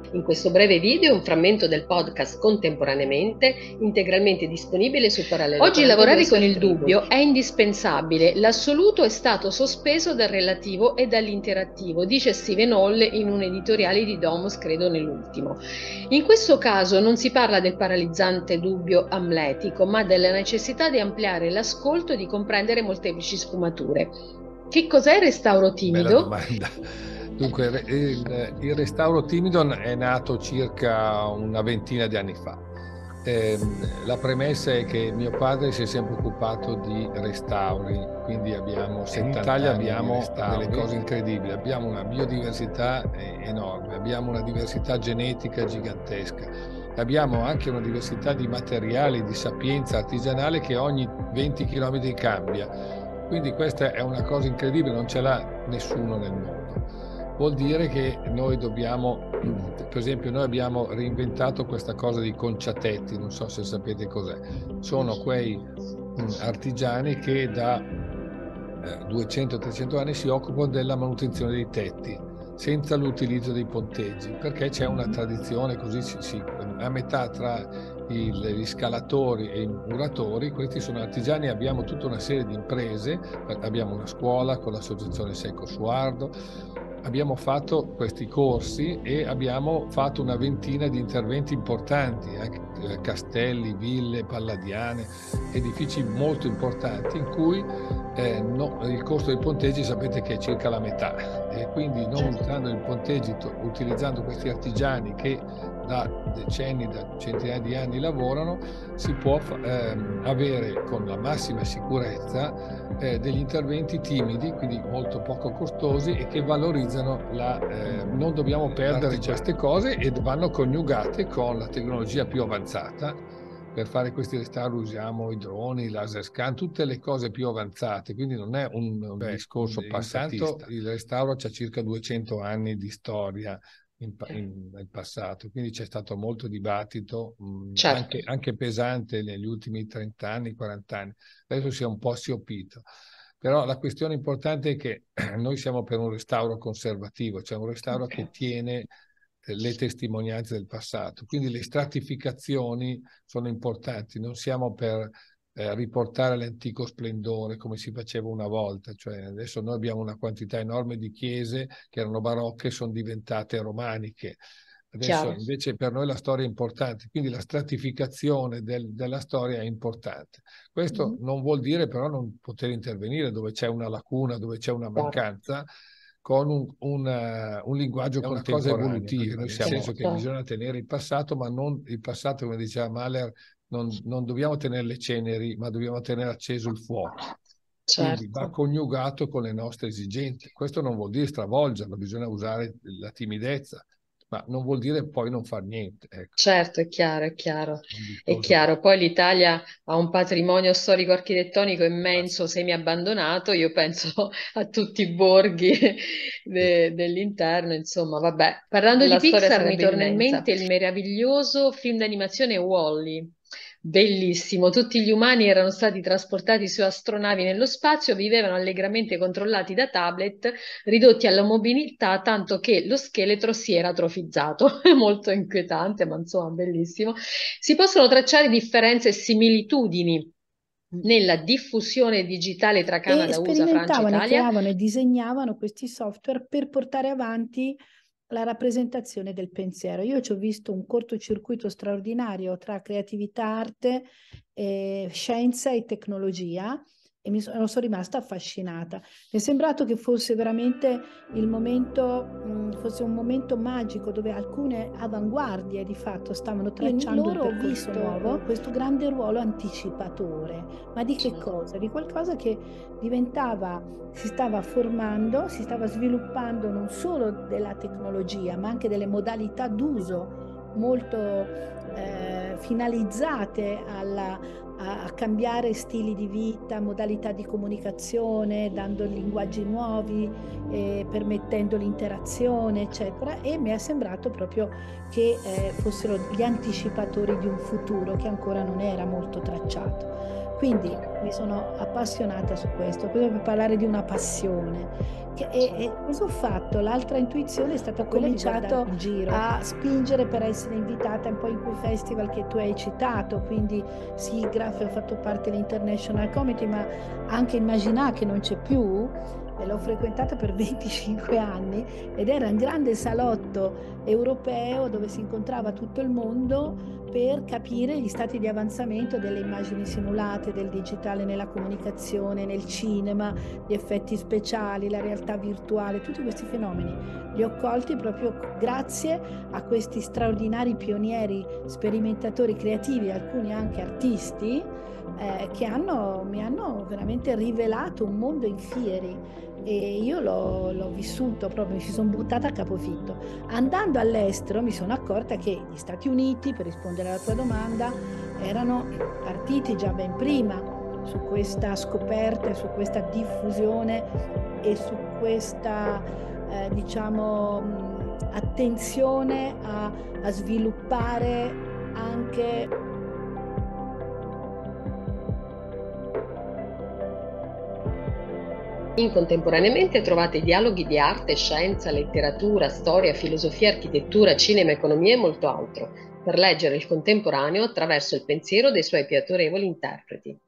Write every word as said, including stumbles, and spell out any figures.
In questo breve video un frammento del podcast Contemporaneamente, integralmente disponibile su Parallelo Oggi lavorare con il quarantadue dubbio è indispensabile, l'assoluto è stato sospeso dal relativo e dall'interattivo, dice Stephen Hall in un editoriale di Domus, credo nell'ultimo. In questo caso non si parla del paralizzante dubbio amletico, ma della necessità di ampliare l'ascolto e di comprendere molteplici sfumature. Che cos'è il restauro timido? Bella domanda. Dunque, il, il restauro timido è nato circa una ventina di anni fa. Eh, la premessa è che mio padre si è sempre occupato di restauri, quindi abbiamo in Italia abbiamo delle cose incredibili, abbiamo una biodiversità enorme, abbiamo una diversità genetica gigantesca, abbiamo anche una diversità di materiali, di sapienza artigianale che ogni venti chilometri cambia. Quindi questa è una cosa incredibile, non ce l'ha nessuno nel mondo. Vuol dire che noi dobbiamo, per esempio noi abbiamo reinventato questa cosa di conciatetti, non so se sapete cos'è. Sono quei artigiani che da duecento trecento anni si occupano della manutenzione dei tetti, senza l'utilizzo dei ponteggi, perché c'è una tradizione così, si, si, a metà tra il, gli scalatori e i muratori. Questi sono artigiani, abbiamo tutta una serie di imprese, abbiamo una scuola con l'associazione Secco Suardo, abbiamo fatto questi corsi e abbiamo fatto una ventina di interventi importanti, eh, castelli, ville, palladiane, edifici molto importanti in cui eh, no, il costo dei ponteggi sapete che è circa la metà, e quindi non usando il ponteggio, utilizzando questi artigiani che da decenni, da centinaia di anni lavorano, si può ehm, avere con la massima sicurezza eh, degli interventi timidi, quindi molto poco costosi e che valorizzano la... Eh, non dobbiamo perdere queste cose e vanno coniugate con la tecnologia più avanzata. Per fare questi restauri usiamo i droni, i laser scan, tutte le cose più avanzate, quindi non è un, un Beh, discorso passatista. Intanto il restauro ha circa duecento anni di storia in, in, nel passato, quindi c'è stato molto dibattito, mh, certo. anche, anche pesante negli ultimi trenta anni, quaranta anni. Adesso si è un po' siopito. Però la questione importante è che noi siamo per un restauro conservativo, cioè un restauro okay. che tiene le testimonianze del passato, quindi le stratificazioni sono importanti, non siamo per eh, riportare l'antico splendore come si faceva una volta, cioè adesso noi abbiamo una quantità enorme di chiese che erano barocche e sono diventate romaniche, adesso Chiaro. Invece per noi la storia è importante, quindi la stratificazione del, della storia è importante. Questo mm-hmm. non vuol dire però non poter intervenire dove c'è una lacuna, dove c'è una mancanza, Chiaro. Con un, un, uh, un linguaggio è una cosa evolutiva, nel senso che bisogna tenere il passato, ma non il passato, come diceva Mahler, non, non dobbiamo tenere le ceneri, ma dobbiamo tenere acceso il fuoco. Certo. Quindi va coniugato con le nostre esigenze. Questo non vuol dire stravolgerlo, bisogna usare la timidezza, ma non vuol dire poi non far niente. Ecco. Certo, è chiaro, è chiaro. È chiaro. Poi l'Italia ha un patrimonio storico-architettonico immenso, semi-abbandonato. Io penso a tutti i borghi de dell'interno, insomma, vabbè. Parlando La di Pixar mi torna immensa. in mente il meraviglioso film d'animazione Wall-E. Bellissimo, tutti gli umani erano stati trasportati su astronavi nello spazio, vivevano allegramente controllati da tablet, ridotti alla mobilità, tanto che lo scheletro si era atrofizzato. Molto inquietante, ma insomma bellissimo. Si possono tracciare differenze e similitudini nella diffusione digitale tra Canada, U S A, Francia e Italia. Sperimentavano e creavano e disegnavano questi software per portare avanti la rappresentazione del pensiero. Io ci ho visto un cortocircuito straordinario tra creatività, arte, eh, scienza e tecnologia e mi sono, sono rimasta affascinata. Mi è sembrato che fosse veramente il momento, mh, fosse un momento magico dove alcune avanguardie di fatto stavano tracciando un percorso nuovo, questo grande ruolo anticipatore. Ma di che cosa? Di qualcosa che diventava, si stava formando, si stava sviluppando non solo della tecnologia, ma anche delle modalità d'uso molto eh, finalizzate alla, a, a cambiare stili di vita, modalità di comunicazione, dando linguaggi nuovi, eh, permettendo l'interazione, eccetera. E mi è sembrato proprio che eh, fossero gli anticipatori di un futuro che ancora non era molto tracciato. Quindi mi sono appassionata su questo, questo per parlare di una passione. Che, e, e cosa ho fatto? L'altra intuizione è stata quella di guardare in giro, a spingere per essere invitata un po' in quei festival che tu hai citato, quindi SIGGRAPH, ho fatto parte dell'International Committee, ma anche Immagina, che non c'è più, e l'ho frequentata per venticinque anni, ed era un grande salotto europeo dove si incontrava tutto il mondo per capire gli stati di avanzamento delle immagini simulate, del digitale nella comunicazione, nel cinema, gli effetti speciali, la realtà virtuale, tutti questi fenomeni li ho colti proprio grazie a questi straordinari pionieri, sperimentatori creativi, alcuni anche artisti, eh, che hanno, mi hanno veramente rivelato un mondo in fieri. E io l'ho, l'ho vissuto proprio, mi ci sono buttata a capofitto. Andando all'estero mi sono accorta che gli Stati Uniti, per rispondere alla tua domanda, erano partiti già ben prima su questa scoperta, su questa diffusione e su questa, eh, diciamo, attenzione a, a sviluppare anche In Contemporaneamente trovate dialoghi di arte, scienza, letteratura, storia, filosofia, architettura, cinema, economia e molto altro, per leggere il contemporaneo attraverso il pensiero dei suoi più autorevoli interpreti.